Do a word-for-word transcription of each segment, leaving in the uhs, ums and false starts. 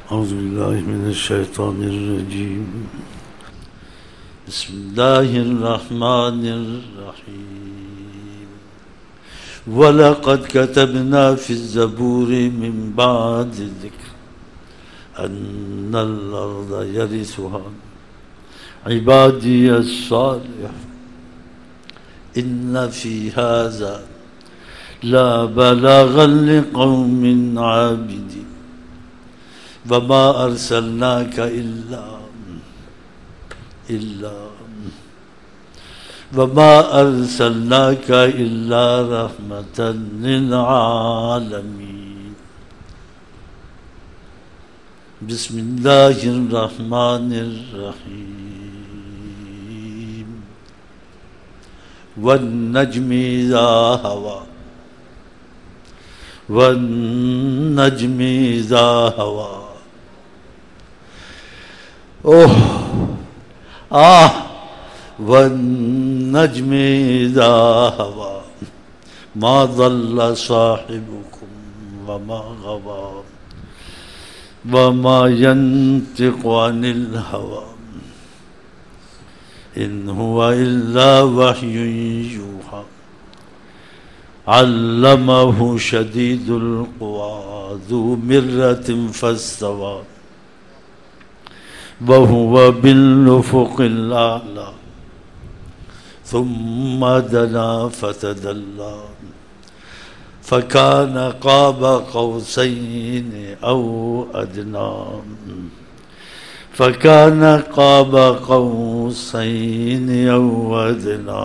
औज़ुबिल्लाहि मिनश्शैतानिर्रजीम। बिस्मिल्लाहिर्रहमानिर्रहीम। वलक़द कतबना फ़िज़्ज़बूरि मिन बादि ज़िक्र अन्नल अर्ज़ यरिसुहा इबादियस्सालिहून इन्न फ़ी हाज़ा ला बलागन लिक़ौमिन आबिदीन वमा अरसलनाका इल्ला इल्ला वमा अरसलनाका इल्ला रहमतन लिल आलमीन। बिस्मिल्लाहिर रहमानिर रहीम। वन नज्मि इज़ा हवा वन नज्मि इज़ा हवा। ओह आह वन नज्मि इज़ा हवा मा ज़ल्ला साहिबुकुम वमा गवा वमा यंतिक़ु अनिल हवा इन हुवा इल्ला वह्युन यूहा अल्लमहु शदीदुल क़ुवा ज़ू मिर्रतिन फ़स्तवा वहुवा बिल-उफ़ुक़िल आला सुम्मा दना फ़तदल्ला फ़कान क़ाब क़ौसैनि औ अदना फ़कान क़ाब क़ौसैनि औ अदना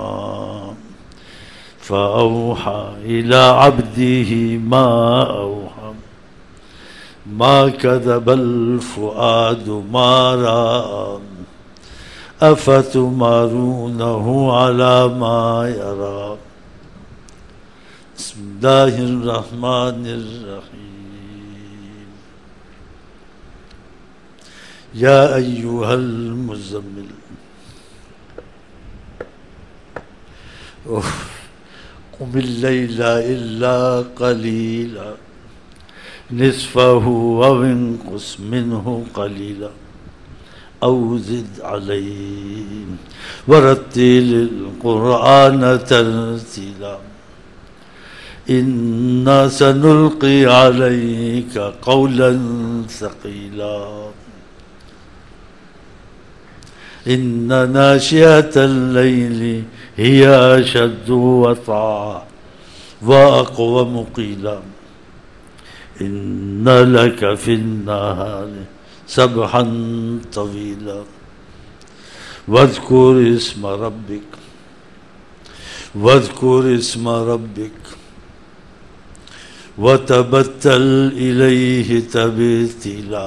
फ़अौहा इला अब्दिही मा औहा मा कज़बल फ़ुआदु मा रआ अफ़तुमारूनहु अला मा यरा। बिस्मिल्लाहिर रहमानिर रहीम। या अय्युहल मुज़्ज़मिल क़ुमिल लैला इल्ला क़लीला निस्फ़हु अव इंक़ुस मिन्हु क़लीला औ ज़िद अलैहि वरत्तिलिल क़ुरआन तर्तीला इन्ना सनुल्क़ी अलैका क़ौलन सक़ीला इन्ना नाशिअतल लैलि हिया अशद्दु वक़अ व अक़वमु क़ीला इन्ना लका फ़िन्नहारि सबहन तवीला वज़्कुर इस्म रब्बिक वज़्कुर इस्म रब्बिक वतबत्तल इलैहि तबतीला।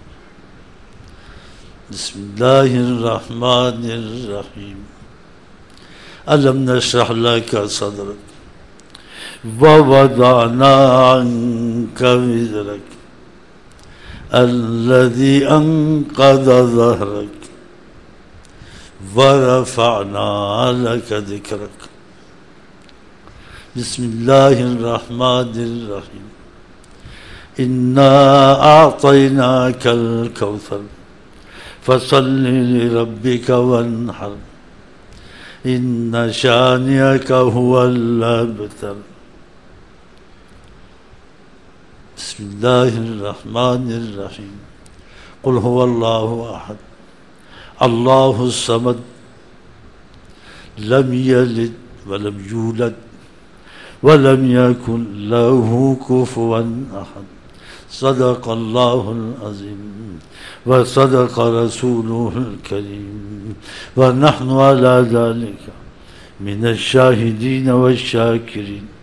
बिस्मिल्लाहिर रहमानिर रहीम। अलम नशरह लका सदरक व वदअना अन्का विज़रक अल्लज़ी अंक़ज़ ज़हरक व रफ़अना लका ज़िक्रक। बिस्मिल्लाहिर रहमानिर रहीम। इन्ना अअतैनाकल कौसर फ़सल्लि लिरब्बिका वन्हर इन्ना शानिअका हुवल अबतर। बिस्मिल्लाहिर रहमानिर रहीम। क़ुल हुवल्लाहु अहद अल्लाहुस समद लम यलिद वलम यूलद वलम यकुन लहू कुफ़ुवन अहद। सदक़ल्लाहुल अज़ीम व सदक़ रसूलुहुल करीम व नहनु अला ज़ालिका मिनश शाहिदीन वश शाकिरीन।